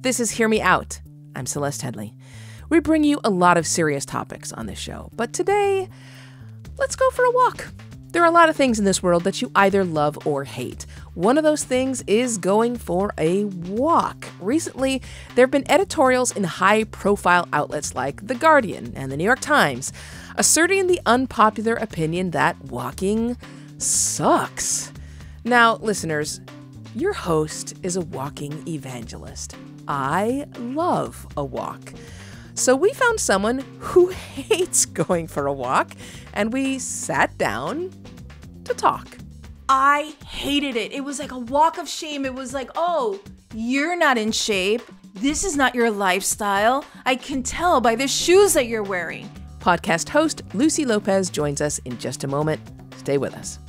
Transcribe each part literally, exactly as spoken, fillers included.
This is Hear Me Out. I'm Celeste Headley. We bring you a lot of serious topics on this show, but today, let's go for a walk. There are a lot of things in this world that you either love or hate. One of those things is going for a walk. Recently, there have been editorials in high-profile outlets like The Guardian and The New York Times asserting the unpopular opinion that walking sucks. Now, listeners, your host is a walking evangelist. I love a walk. So we found someone who hates going for a walk, and we sat down to talk. I hated it. It was like a walk of shame. It was like, oh, you're not in shape. This is not your lifestyle. I can tell by the shoes that you're wearing. Podcast host Lucy Lopez joins us in just a moment. Stay with us.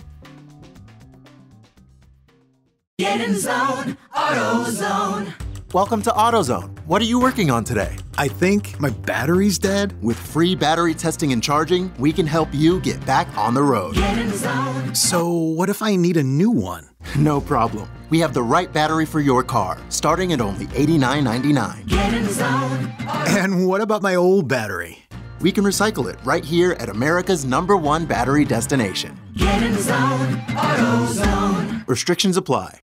Get in zone, AutoZone. Welcome to AutoZone. What are you working on today? I think my battery's dead. With free battery testing and charging, we can help you get back on the road. Get in zone. So what if I need a new one? No problem. We have the right battery for your car, starting at only eighty-nine ninety-nine. Get in zone. And what about my old battery? We can recycle it right here at America's number one battery destination. Get in zone, AutoZone. Restrictions apply.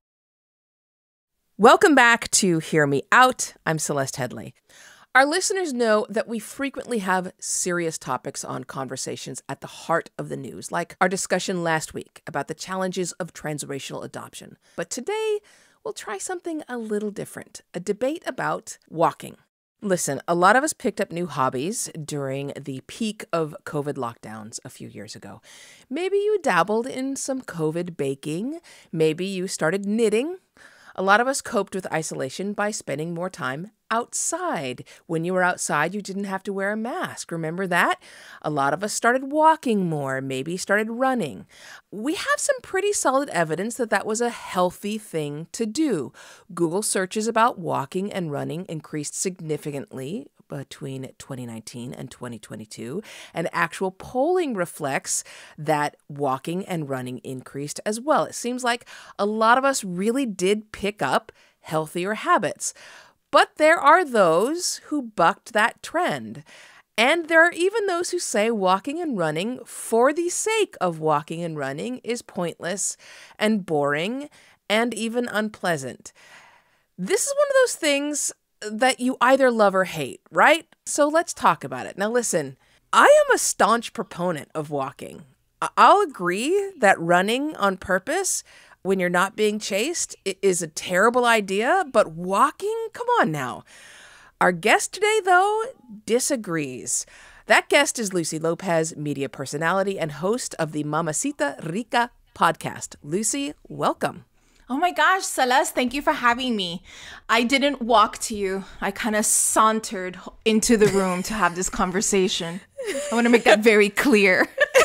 Welcome back to Hear Me Out. I'm Celeste Headley. Our listeners know that we frequently have serious topics on conversations at the heart of the news, like our discussion last week about the challenges of transracial adoption. But today, we'll try something a little different, a debate about walking. Listen, a lot of us picked up new hobbies during the peak of COVID lockdowns a few years ago. Maybe you dabbled in some COVID baking. Maybe you started knitting. A lot of us coped with isolation by spending more time outside. When you were outside, you didn't have to wear a mask. Remember that? A lot of us started walking more, maybe started running. We have some pretty solid evidence that that was a healthy thing to do. Google searches about walking and running increased significantly between twenty nineteen and twenty twenty-two, and actual polling reflects that walking and running increased as well. It seems like a lot of us really did pick up healthier habits. But there are those who bucked that trend. And there are even those who say walking and running for the sake of walking and running is pointless and boring and even unpleasant. This is one of those things that you either love or hate, right? So let's talk about it. Now listen, I am a staunch proponent of walking. I'll agree that running on purpose when you're not being chased is a terrible idea, but walking, come on now. Our guest today, though, disagrees. That guest is Lucy Lopez, media personality and host of the Mamacita Rica podcast. Lucy, welcome. Oh my gosh, Celeste, thank you for having me. I didn't walk to you. I kind of sauntered into the room to have this conversation. I want to make that very clear.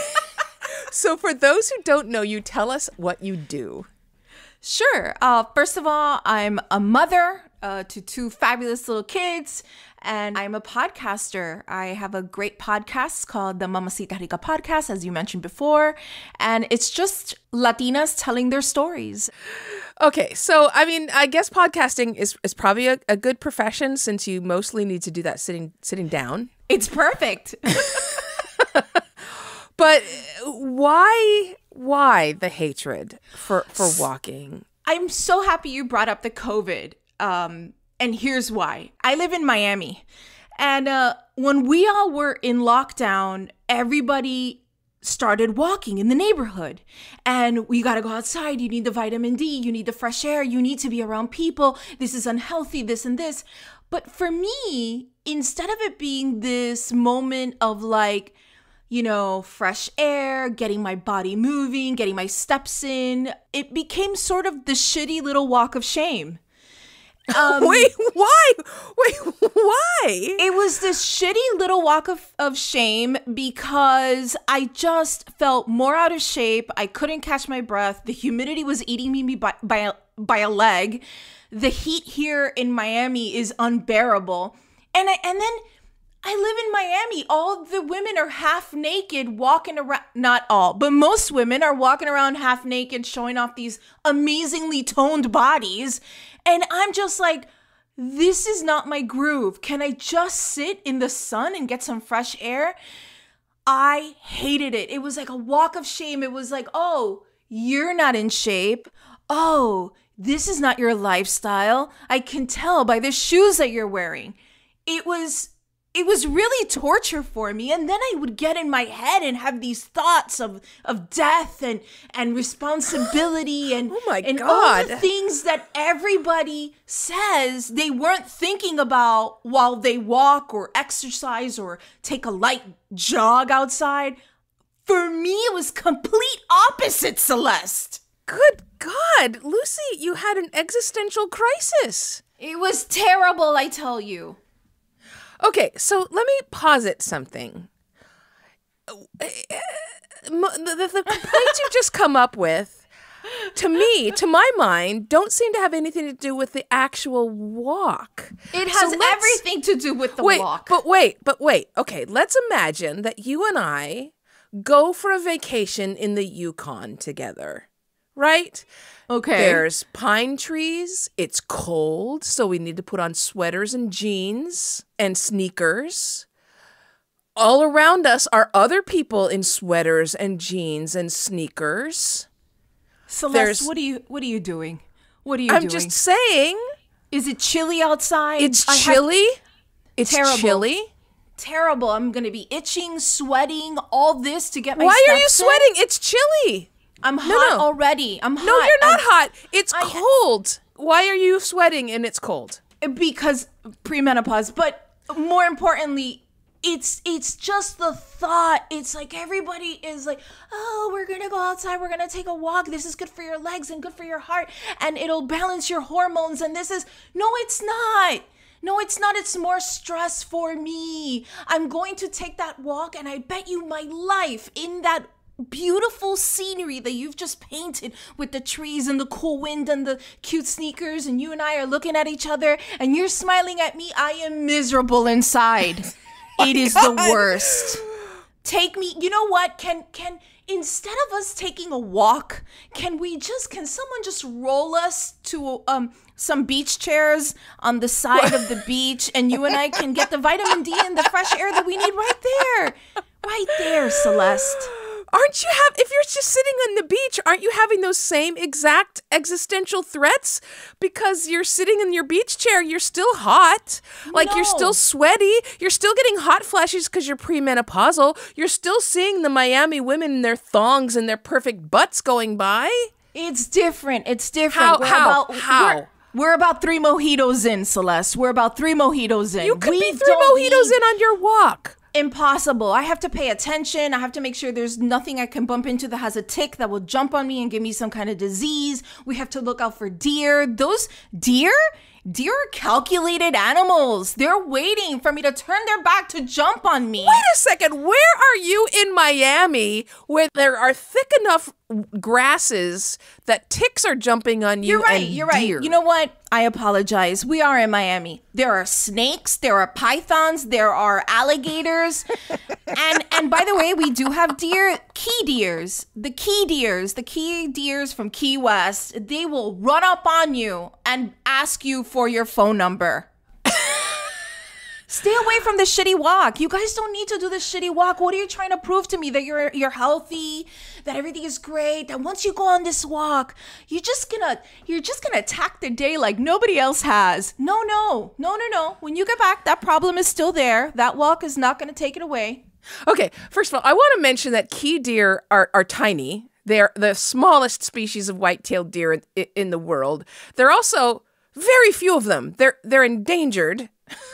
So for those who don't know you, tell us what you do. Sure. Uh, first of all, I'm a mother uh, to two fabulous little kids, and I'm a podcaster. I have a great podcast called the Mamacita Rica podcast, as you mentioned before, and it's just Latinas telling their stories. Okay, so I mean, I guess podcasting is, is probably a, a good profession since you mostly need to do that sitting sitting down. It's perfect. But why why the hatred for, for walking? I'm so happy you brought up the COVID. Um, and here's why. I live in Miami. And uh, when we all were in lockdown, everybody started walking in the neighborhood. And we got to go outside. You need the vitamin D. You need the fresh air. You need to be around people. This is unhealthy, this and this. But for me, instead of it being this moment of like, you know, fresh air, getting my body moving, getting my steps in, it became sort of the shitty little walk of shame. Um, Wait, why? Wait, why? It was this shitty little walk of, of shame because I just felt more out of shape. I couldn't catch my breath. The humidity was eating me by, by, a, by a leg. The heat here in Miami is unbearable. And I, and then I live in Miami. All the women are half naked walking around. Not all, but most women are walking around half naked, showing off these amazingly toned bodies. And I'm just like, this is not my groove. Can I just sit in the sun and get some fresh air? I hated it. It was like a walk of shame. It was like, oh, you're not in shape. Oh, this is not your lifestyle. I can tell by the shoes that you're wearing. It was it was really torture for me. And then I would get in my head and have these thoughts of, of death and, and responsibility and, oh my and God. all the things that everybody says they weren't thinking about while they walk or exercise or take a light jog outside. For me, it was complete opposite, Celeste. Good God, Lucy, you had an existential crisis. It was terrible, I tell you. Okay, so let me posit something. The, the, the complaints you've just come up with, to me, to my mind, don't seem to have anything to do with the actual walk. It has So let's- everything to do with the wait, walk. But wait, but wait. Okay, let's imagine that you and I go for a vacation in the Yukon together, right? Okay. There's pine trees. It's cold, so we need to put on sweaters and jeans and sneakers. All around us are other people in sweaters and jeans and sneakers. Celeste, there's- what are you what are you doing? What are you I'm doing? just saying, Is it chilly outside? it's I have- chilly. It's Terrible. chilly. terrible. I'm going to be itching, sweating, all this to get my Why are you steps in. sweating? It's chilly. I'm hot no. already. I'm hot. No, you're not I'm- hot. It's I- cold. Why are you sweating and it's cold? Because premenopause, but more importantly, it's it's just the thought. It's like everybody is like, oh, we're gonna go outside, we're gonna take a walk. This is good for your legs and good for your heart, and it'll balance your hormones. And this is no, it's not. No, it's not. It's more stress for me. I'm going to take that walk, and I bet you my life in that beautiful scenery that you've just painted with the trees and the cool wind and the cute sneakers, and you and I are looking at each other and you're smiling at me. I am miserable inside. It is the worst. Take me, you know what? Can can instead of us taking a walk, can we just can someone just roll us to um some beach chairs on the side of the beach, and you and I can get the vitamin D and the fresh air that we need right there. Right there, Celeste. Aren't you have if you're just sitting on the beach, aren't you having those same exact existential threats? Because you're sitting in your beach chair, you're still hot. Like you're No. still sweaty. You're still getting hot flashes because you're premenopausal. You're still seeing the Miami women in their thongs and their perfect butts going by. It's different. It's different. How- We're how- about, how? We're, we're about three mojitos in, Celeste. We're about three mojitos in. You could We be three don't mojitos need- in on your walk. Impossible. I have to pay attention. I have to make sure there's nothing I can bump into that has a tick that will jump on me and give me some kind of disease. We have to look out for deer. Those deer? Deer are calculated animals. They're waiting for me to turn their back to jump on me. Wait a second. Where are you in Miami where there are thick enough grasses that ticks are jumping on you? You're right. and You're right. deer? You know what? I apologize. We are in Miami. There are snakes. There are pythons. There are alligators. and and by the way, we do have deer. Key deers. The key deers. The key deers from Key West. They will run up on you and ask you for your phone number. Stay away from the shitty walk. You guys don't need to do the shitty walk. What are you trying to prove to me? That you're you're healthy, that everything is great, that once you go on this walk, you're just gonna you're just gonna attack the day like nobody else has. No, no, no, no, no. When you get back, that problem is still there. That walk is not gonna take it away. Okay, first of all, I want to mention that key deer are, are tiny. They're the smallest species of white-tailed deer in, in the world. They're also very few of them. They're they're endangered.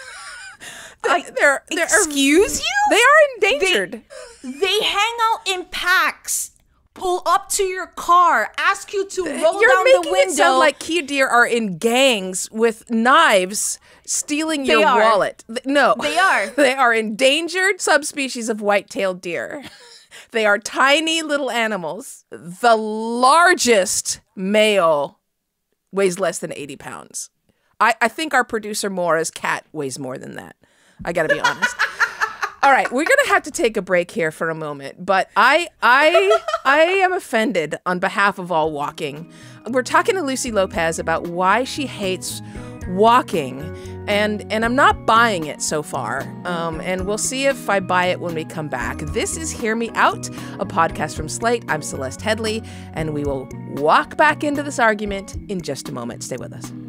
I, they're, they're excuse you? They are endangered. They hang out in packs. Pull up to your car, ask you to roll You're down making the window. it sound like key deer are in gangs with knives stealing They your are. wallet. Th- No. They are. They are endangered subspecies of white-tailed deer. They are tiny little animals. The largest male weighs less than eighty pounds. I, I think our producer Maura's cat weighs more than that. I gotta be honest. All right, we're gonna have to take a break here for a moment, but I I I am offended on behalf of all walking. We're talking to Lucy Lopez about why she hates walking, and and I'm not buying it so far. Um, and we'll see if I buy it when we come back. This is Hear Me Out, a podcast from Slate. I'm Celeste Headlee, and we will walk back into this argument in just a moment. Stay with us.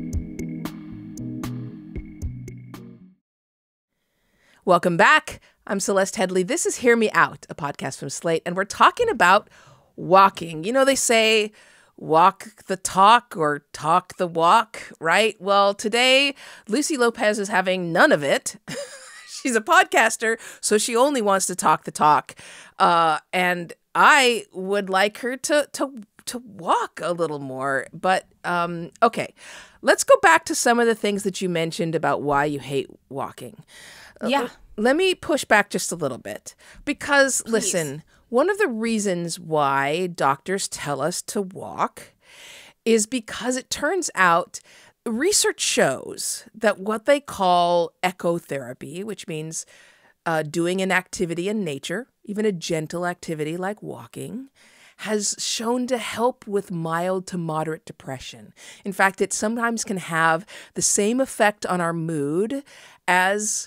Welcome back. I'm Celeste Headlee. This is Hear Me Out, a podcast from Slate, and we're talking about walking. You know, they say walk the talk or talk the walk, right? Well, today, Lucy Lopez is having none of it. She's a podcaster, so she only wants to talk the talk. Uh, and I would like her to to to walk a little more. But, um, okay, let's go back to some of the things that you mentioned about why you hate walking. Yeah. Uh, let me push back just a little bit. Because, Please. listen, one of the reasons why doctors tell us to walk is because it turns out research shows that what they call ecotherapy, which means uh, doing an activity in nature, even a gentle activity like walking, has shown to help with mild to moderate depression. In fact, it sometimes can have the same effect on our mood as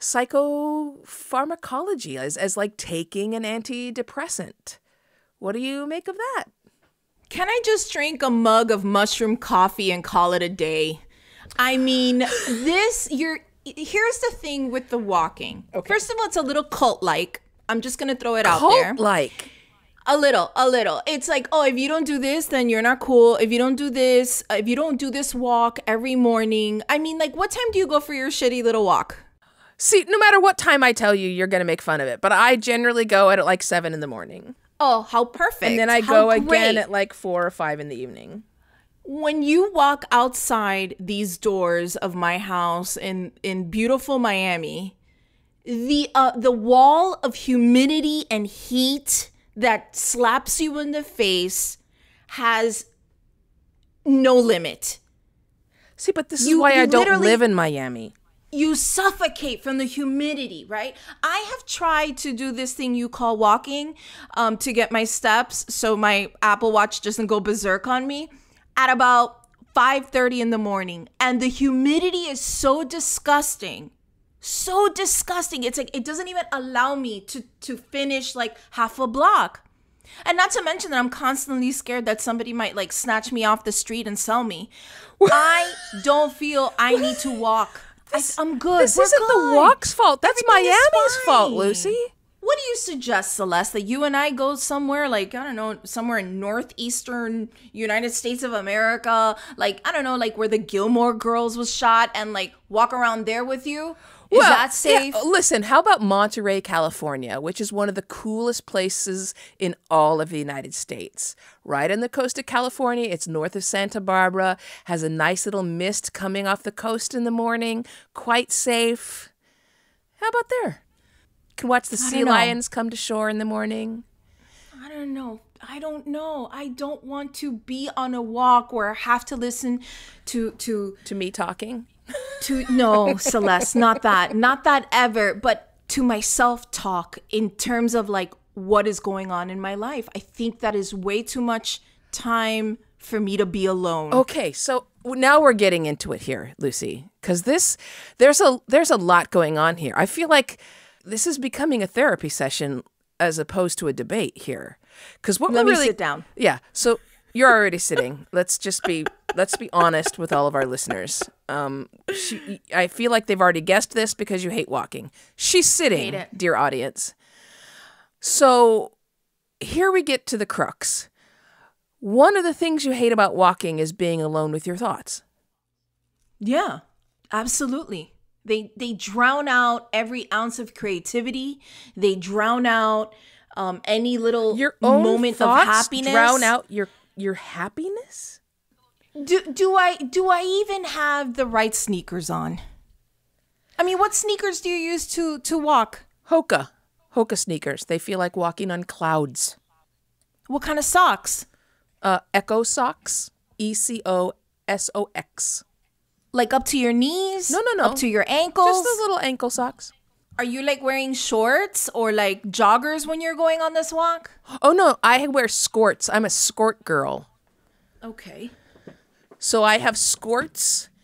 psychopharmacology, as, as like taking an antidepressant. What do you make of that? Can I just drink a mug of mushroom coffee and call it a day? I mean, this, you're, here's the thing with the walking. Okay. First of all, it's a little cult-like. I'm just going to throw it out there. Cult-like? A little, a little. It's like, oh, if you don't do this, then you're not cool. If you don't do this, if you don't do this walk every morning. I mean, like, what time do you go for your shitty little walk? See, no matter what time I tell you, you're going to make fun of it. But I generally go at like seven in the morning. Oh, how perfect. And then I how go great. again at like four or five in the evening. When you walk outside these doors of my house in, in beautiful Miami, the uh, the wall of humidity and heat that slaps you in the face has no limit. See, but this You- is why you I don't literally- live in Miami. You suffocate from the humidity, right? I have tried to do this thing you call walking um, to get my steps so my Apple Watch doesn't go berserk on me at about five thirty in the morning. And the humidity is so disgusting. So disgusting. It's like it doesn't even allow me to, to finish like half a block. And not to mention that I'm constantly scared that somebody might like snatch me off the street and sell me. I don't feel I need to walk. This, I, I'm good. This We're isn't good. the walk's fault. That's Everything is Miami's fault, fine. Lucy. What do you suggest, Celeste, that you and I go somewhere like, I don't know, somewhere in northeastern United States of America, like, I don't know, like where the Gilmore Girls was shot and like walk around there with you? Is Well, that safe? yeah, listen, how about Monterey, California, which is one of the coolest places in all of the United States? Right on the coast of California, it's north of Santa Barbara, has a nice little mist coming off the coast in the morning, quite safe. How about there? You can watch the I sea don't know. lions come to shore in the morning. I don't know. I don't know. I don't want to be on a walk where I have to listen to to To me talking. to no, Celeste, not that. Not that ever, but to my self-talk in terms of like what is going on in my life. I think that is way too much time for me to be alone. Okay, so now we're getting into it here, Lucy, because this there's a there's a lot going on here. I feel like this is becoming a therapy session as opposed to a debate here. Because what Let we're me really sit down. Yeah, so you're already sitting. Let's just be let's be honest with all of our listeners. Um, she, I feel like they've already guessed this because you hate walking. She's sitting, Hate it. dear audience. So here we get to the crux. One of the things you hate about walking is being alone with your thoughts. Yeah, absolutely. They they drown out every ounce of creativity. They drown out um, any little Your own moment of thoughts happiness. drown out your your happiness. Do do I do I even have the right sneakers on? I mean, what sneakers do you use to to walk? Hoka, Hoka sneakers. They feel like walking on clouds. What kind of socks? Uh, Echo socks. E C O S O X. Like up to your knees? No, no, no. Up to your ankles? Just the little ankle socks. Are you like wearing shorts or like joggers when you're going on this walk? Oh no, I wear skirts. I'm a skirt girl. Okay. So I have skirts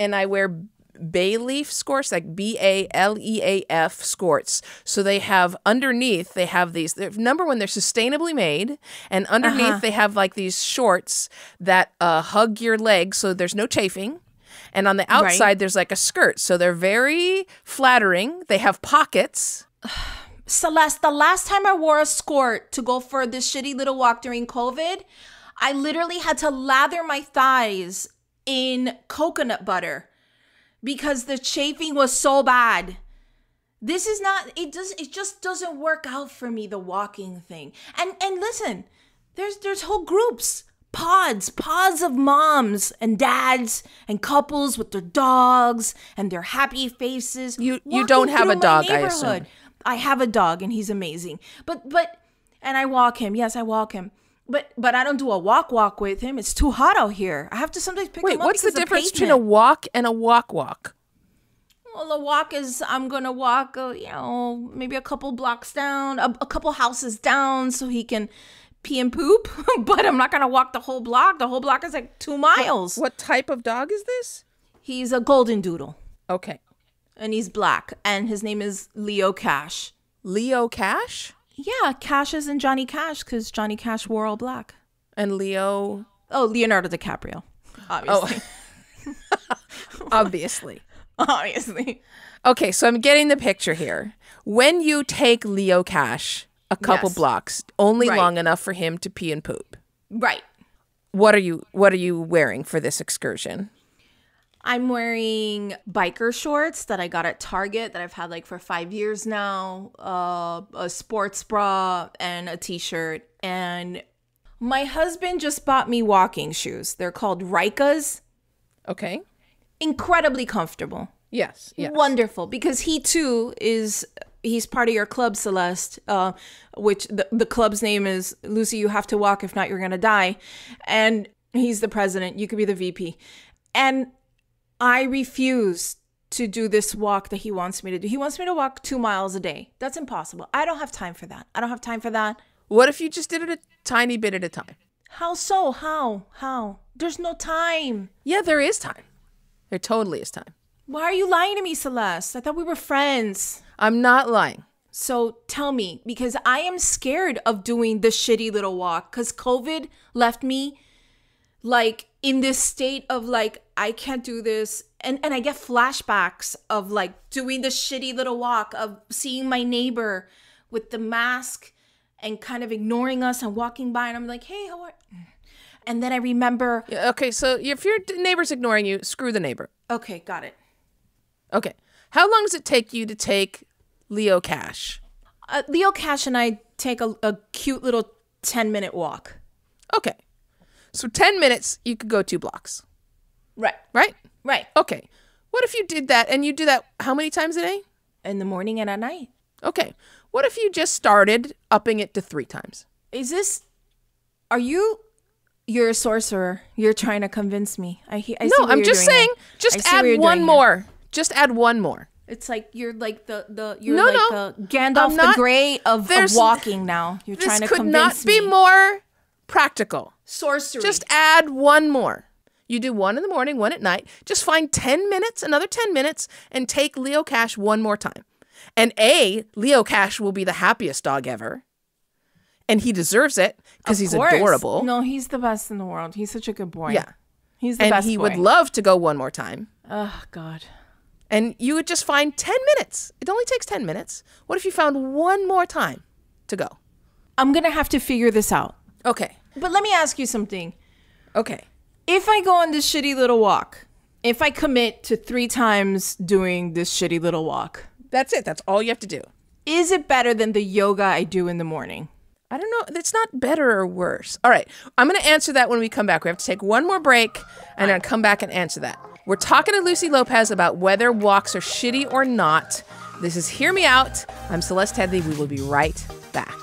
and I wear bay leaf skirts, like B A L E A F skirts. So they have underneath, they have these, number one, they're sustainably made. And underneath, uh-huh. they have like these shorts that uh, hug your legs so there's no chafing. And on the outside, right. there's like a skirt. So they're very flattering. They have pockets. Celeste, the last time I wore a skirt to go for this shitty little walk during COVID, I literally had to lather my thighs in coconut butter because the chafing was so bad. This is not, it does, it just doesn't work out for me, the walking thing. And and listen, there's there's whole groups. Pods, pods of moms and dads and couples with their dogs and their happy faces. You you don't have a dog, I assume. I have a dog and he's amazing. But but and I walk him. Yes, I walk him. But but I don't do a walk walk with him. It's too hot out here. I have to sometimes pick Wait, him up. Wait, what's the difference between a walk and a walk walk? Well, the walk is I'm gonna walk, uh, you know, maybe a couple blocks down, a, a couple houses down, so he can pee and poop, but I'm not going to walk the whole block. The whole block is like two miles. What, what type of dog is this? He's a golden doodle. Okay. And he's black. And his name is Leo Cash. Leo Cash? Yeah, Cash is in Johnny Cash because Johnny Cash wore all black. And Leo? Oh, Leonardo DiCaprio. Obviously. Oh. Obviously. Obviously. Okay, so I'm getting the picture here. When you take Leo Cash a couple yes. blocks, only right. long enough for him to pee and poop. Right. What are you what are you wearing for this excursion? I'm wearing biker shorts that I got at Target that I've had like for five years now, uh, a sports bra and a t-shirt. And my husband just bought me walking shoes. They're called Ricas. Okay. Incredibly comfortable. Yes, yes. Wonderful, because he too is, he's part of your club, Celeste, uh, which the, the club's name is Lucy, You Have to Walk, If Not, You're Gonna Die. And he's the president. You could be the V P. And I refuse to do this walk that he wants me to do. He wants me to walk two miles a day. That's impossible. I don't have time for that. I don't have time for that. What if you just did it a tiny bit at a time? How so? How? How? There's no time. Yeah, there is time. There totally is time. Why are you lying to me, Celeste? I thought we were friends. I'm not lying. So tell me, because I am scared of doing the shitty little walk because COVID left me like in this state of like, I can't do this. And, and I get flashbacks of like doing the shitty little walk of seeing my neighbor with the mask and kind of ignoring us and walking by. And I'm like, hey, how are you? And then I remember. Yeah, okay, so if your neighbor's ignoring you, screw the neighbor. Okay, got it. Okay. How long does it take you to take Leo Cash? Uh, Leo Cash and I take a, a cute little ten minute walk. Okay. So ten minutes, you could go two blocks. Right. Right? Right. Okay. What if you did that and you do that how many times a day? In the morning and at night. Okay. What if you just started upping it to three times? Is this, are you, you're a sorcerer. You're trying to convince me. I, I No, I'm just saying, here. just add one more. Here. Just add one more. It's like you're like the, the you're no, like no. the Gandalf not, the Grey of, of walking now. You're trying to convince me. This could not be more practical. Sorcery. Just add one more. You do one in the morning, one at night. Just find ten minutes, another ten minutes, and take Leo Cash one more time. And A, Leo Cash will be the happiest dog ever. And he deserves it because he's course. adorable. No, he's the best in the world. He's such a good boy. Yeah. He's the and best he boy. would love to go one more time. Oh, God. And you would just find ten minutes. It only takes ten minutes. What if you found one more time to go? I'm going to have to figure this out. Okay. But let me ask you something. Okay. If I go on this shitty little walk, if I commit to three times doing this shitty little walk. That's it. That's all you have to do. Is it better than the yoga I do in the morning? I don't know. It's not better or worse. All right. I'm going to answer that when we come back. We have to take one more break and then come back and answer that. We're talking to Lucy Lopez about whether walks are shitty or not. This is Hear Me Out. I'm Celeste Headley. We will be right back.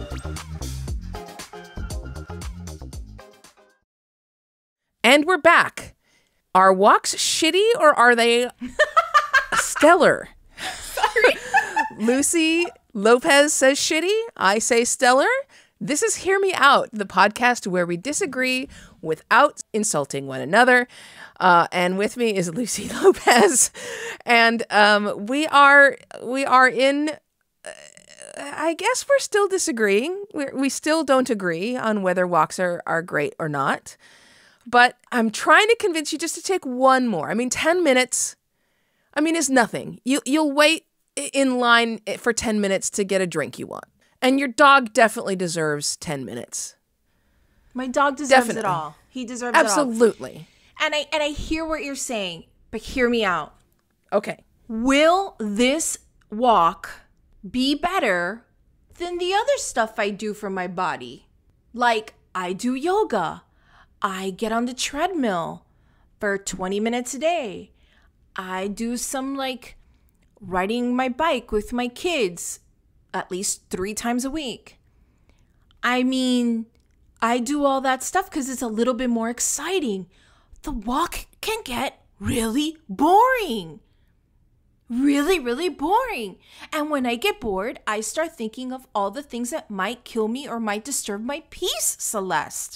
And we're back. Are walks shitty or are they stellar? Sorry. Lucy Lopez says shitty. I say stellar. This is Hear Me Out, the podcast where we disagree without insulting one another. Uh, and with me is Lucy Lopez. And um, we are we are in, uh, I guess we're still disagreeing. We're, we still don't agree on whether walks are, are great or not. But I'm trying to convince you just to take one more. I mean, ten minutes, I mean, is nothing. You, you'll wait in line for ten minutes to get a drink you want. And your dog definitely deserves ten minutes. My dog deserves Definitely. it all. He deserves it all. Absolutely. And I and I hear what you're saying, but hear me out. Okay. Will this walk be better than the other stuff I do for my body? Like, I do yoga. I get on the treadmill for twenty minutes a day. I do some, like, riding my bike with my kids at least three times a week. I mean, I do all that stuff because it's a little bit more exciting. The walk can get really boring. Really, really boring. And when I get bored, I start thinking of all the things that might kill me or might disturb my peace, Celeste.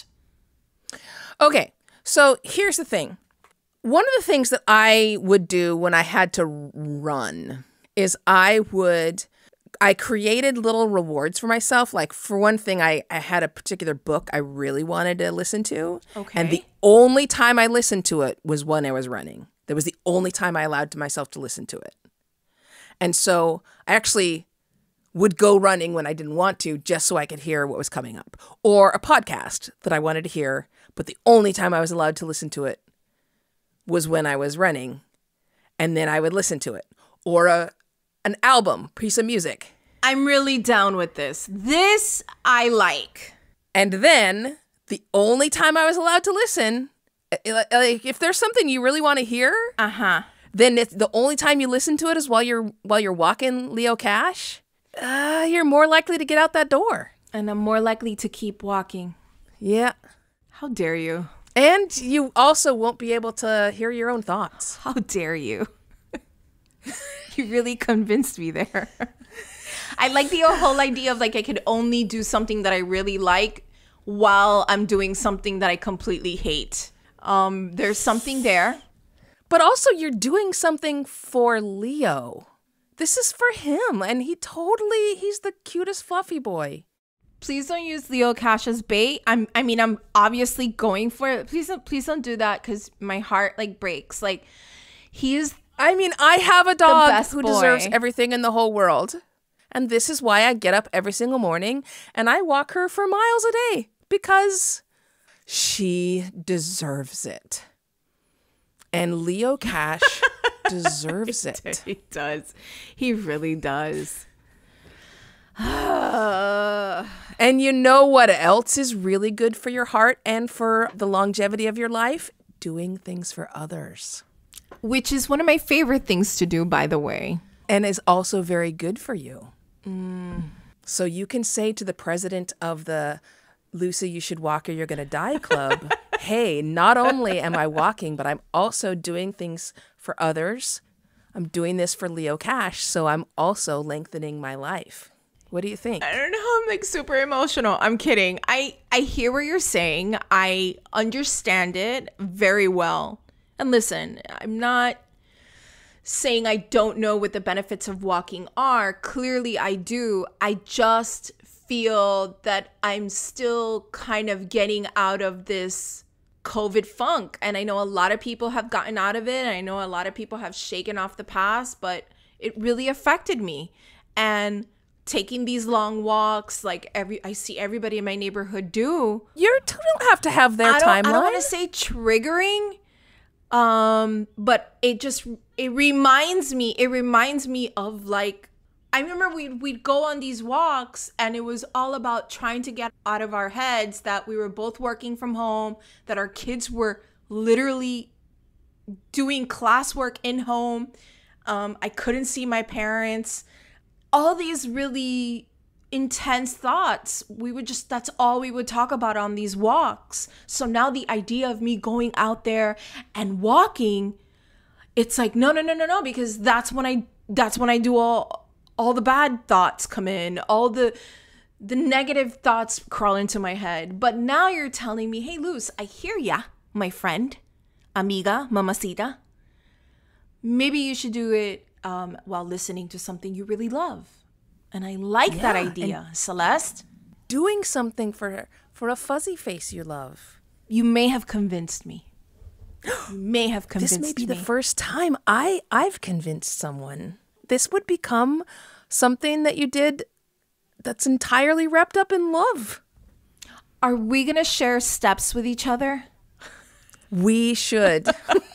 Okay, so here's the thing. One of the things that I would do when I had to run is I would, I created little rewards for myself. Like, for one thing, I, I had a particular book I really wanted to listen to. Okay. And the only time I listened to it was when I was running. That was the only time I allowed to myself to listen to it. And so I actually would go running when I didn't want to, just so I could hear what was coming up. Or a podcast that I wanted to hear, but the only time I was allowed to listen to it was when I was running. And then I would listen to it. Or a an album, piece of music. I'm really down with this. This I like. And then the only time I was allowed to listen, like, if there's something you really want to hear, Uh-huh. then it's the only time you listen to it is while you're while you're walking Leo Cash. Uh, you're more likely to get out that door. And I'm more likely to keep walking. Yeah. How dare you? And you also won't be able to hear your own thoughts. How dare you? You really convinced me there. I like the whole idea of, like, I could only do something that I really like while I'm doing something that I completely hate. Um, there's something there. But also, you're doing something for Leo. This is for him, and he totally, he's the cutest fluffy boy. Please don't use Leo Cash as bait. I'm, I mean, I'm obviously going for it. Please don't, please don't do that, because my heart, like, breaks. Like, he's I mean, I have a dog best who boy. deserves everything in the whole world. And this is why I get up every single morning and I walk her for miles a day, because she deserves it. And Leo Cash deserves it. He does. He really does. And you know what else is really good for your heart and for the longevity of your life? Doing things for others. Which is one of my favorite things to do, by the way. And is also very good for you. Mm. So you can say to the president of the Lucy, You Should Walk or You're Gonna Die Club, hey, not only am I walking, but I'm also doing things for others. I'm doing this for Leo Cash, so I'm also lengthening my life. What do you think? I don't know. I'm like super emotional. I'm kidding. I, I hear what you're saying. I understand it very well. And listen, I'm not saying I don't know what the benefits of walking are. Clearly I do. I just feel that I'm still kind of getting out of this COVID funk. And I know a lot of people have gotten out of it. I know a lot of people have shaken off the past, but it really affected me. And taking these long walks, like every I see everybody in my neighborhood do. You don't have to have their I don't, timeline. I don't want to say triggering. Um, but it just, it reminds me, it reminds me of, like, I remember we'd, we'd go on these walks and it was all about trying to get out of our heads that we were both working from home, that our kids were literally doing classwork in home. Um, I couldn't see my parents. All these really intense thoughts. We would just, that's all we would talk about on these walks. So now the idea of me going out there and walking, it's like, no, no, no, no, no, because that's when I, that's when I do all, all the bad thoughts come in, all the, the negative thoughts crawl into my head. But now you're telling me, hey, Luz, I hear ya, my friend. amiga, mamacita. Maybe you should do it um, while listening to something you really love. And I like Yeah, that idea, Celeste. Doing something for for a fuzzy face you love. You may have convinced me. You may have convinced This may be me. the first time I I've convinced someone. This would become something that you did that's entirely wrapped up in love. Are we going to share steps with each other? We should.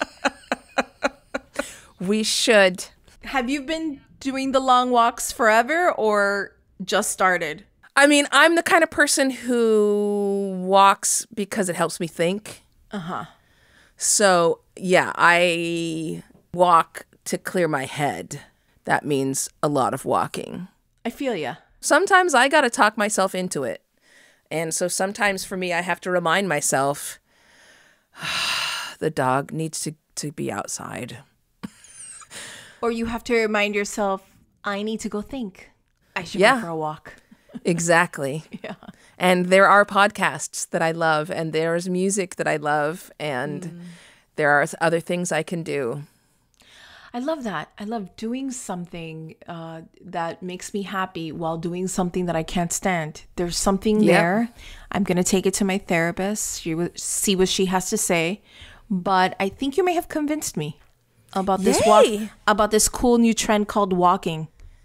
We should. Have you been doing the long walks forever or just started? I mean, I'm the kind of person who walks because it helps me think. Uh-huh. So, yeah, I walk to clear my head. That means a lot of walking. I feel ya. Sometimes I got to talk myself into it. And so sometimes for me, I have to remind myself, the dog needs to, to be outside. Or you have to remind yourself, I need to go think. I should Yeah. go for a walk. Exactly. Yeah. And there are podcasts that I love, and there's music that I love, and mm. there are other things I can do. I love that. I love doing something uh, that makes me happy while doing something that I can't stand. There's something Yep. there. I'm going to take it to my therapist. She will see what she has to say. But I think you may have convinced me about this walk, Yay! about this cool new trend called walking.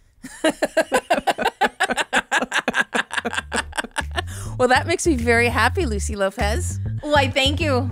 Well, that makes me very happy, Lucy Lopez. Why, thank you.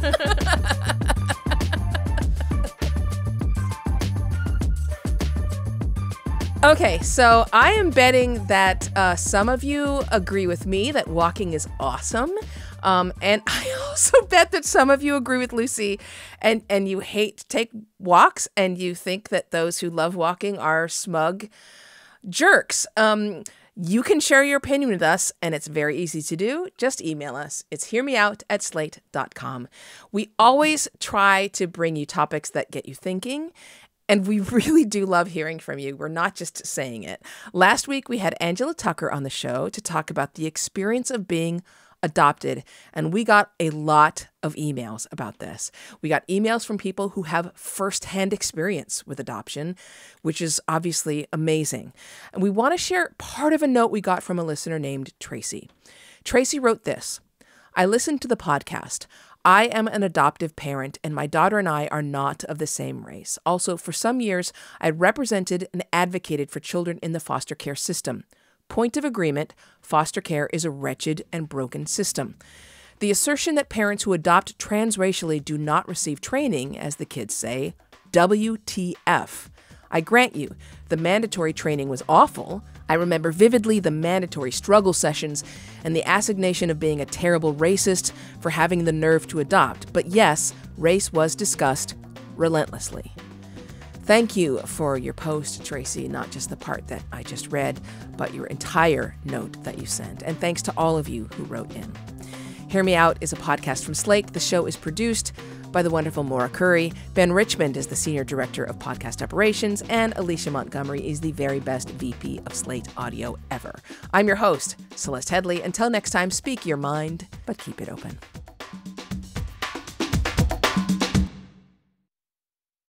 Okay, so I am betting that uh, some of you agree with me that walking is awesome. Um, and I also bet that some of you agree with Lucy and, and you hate to take walks and you think that those who love walking are smug jerks. Um, you can share your opinion with us, and it's very easy to do. Just email us. It's hearmeout at slate dot com. We always try to bring you topics that get you thinking, and we really do love hearing from you. We're not just saying it. Last week, we had Angela Tucker on the show to talk about the experience of being adopted, and we got a lot of emails about this. We got emails from people who have firsthand experience with adoption, which is obviously amazing. And we want to share part of a note we got from a listener named Tracy. Tracy wrote this: I listened to the podcast. I am an adoptive parent, and my daughter and I are not of the same race. Also, for some years, I represented and advocated for children in the foster care system. Point of agreement, foster care is a wretched and broken system. The assertion that parents who adopt transracially do not receive training, as the kids say, W T F. I grant you, the mandatory training was awful. I remember vividly the mandatory struggle sessions and the assignation of being a terrible racist for having the nerve to adopt. But yes, race was discussed relentlessly. Thank you for your post, Tracy, not just the part that I just read, but your entire note that you sent. And thanks to all of you who wrote in. Hear Me Out is a podcast from Slate. The show is produced by the wonderful Maura Currie. Ben Richmond is the Senior Director of Podcast Operations, and Alicia Montgomery is the very best V P of Slate Audio ever. I'm your host, Celeste Headlee. Until next time, speak your mind, but keep it open.